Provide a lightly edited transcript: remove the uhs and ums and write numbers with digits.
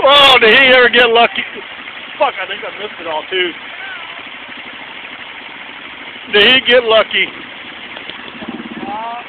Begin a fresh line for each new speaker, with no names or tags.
Oh, did he ever get lucky? Fuck, I think I missed it all too. Did he get lucky?